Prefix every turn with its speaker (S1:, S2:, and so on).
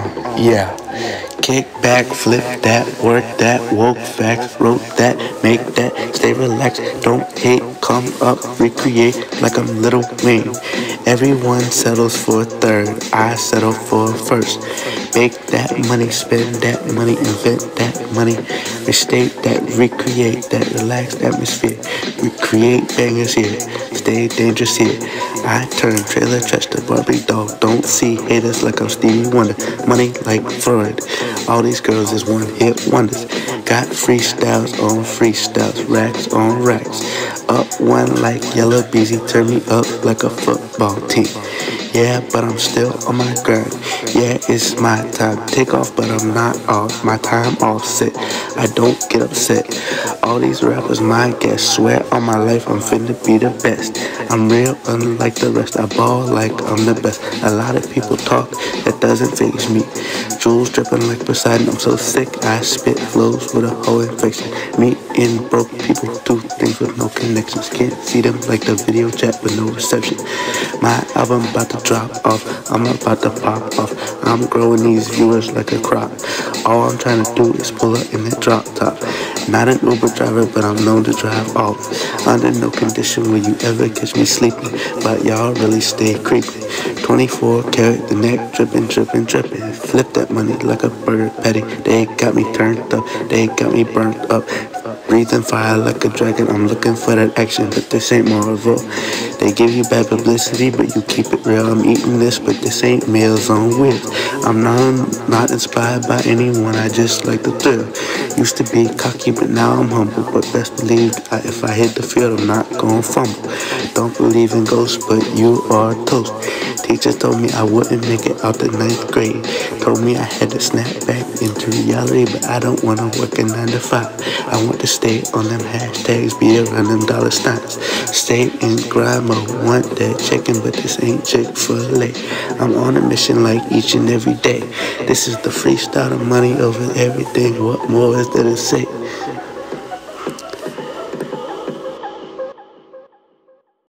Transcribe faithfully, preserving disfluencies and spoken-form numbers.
S1: Yeah. Kick back, flip that, work that, woke facts, wrote that, make that, stay relaxed, don't hate, come up, recreate like I'm Little Wayne. Everyone settles for a third, I settle for a first. Make that money, spend that money, invent that money, restate that, recreate that relaxed atmosphere, recreate bangers here, stay dangerous here. I turn trailer trash to Barbie doll, don't see haters like I'm Stevie Wonder, money like Floyd. All these girls is one hit wonders. Got freestyles on freestyles, racks on racks. Up one like Yellow Beezy, turn me up like a football team. Yeah, but I'm still on my grind. Yeah, it's my time. Take off, but I'm not off. My time offset. I don't get upset. All these rappers, my guess. Swear on my life, I'm finna be the best. I'm real, unlike the rest. I ball like I'm the best. A lot of people talk, that doesn't faze me. Jewels dripping like Poseidon. I'm so sick, I spit flows with a whole infection. Me and broke people do things with no connections. Can't see them like the video chat with no reception. My album about to drop off. I'm about to pop off. I'm growing these viewers like a crop. All I'm trying to do is pull up in that drop top. Not an Uber driver, but I'm known to drive off. Under no condition will you ever catch me sleeping. But y'all really stay creepy. twenty-four karat, the neck dripping, dripping, dripping. Flip that money like a burger patty. They got me turned up. They got me burnt up. Breathing fire like a dragon. I'm looking for that action, but this ain't Marvel. They give you bad publicity, but you keep it real. I'm eating this, but this ain't Meals on Wheels. I'm not, not inspired by anyone, I just like the thrill. Used to be cocky, but now I'm humble. But best believe I, if I hit the field, I'm not gon' fumble. Don't believe in ghosts, but you are toast. Teachers told me I wouldn't make it out the ninth grade. Told me I had to snap back into reality, but I don't wanna work a nine to five. I want to stay on them hashtags, be around them dollar signs. Stay in grind mode, want that chicken, but this ain't Chick-fil-A. I'm on a mission like each and every day. This is the freestyle of money over everything. What more is there to say?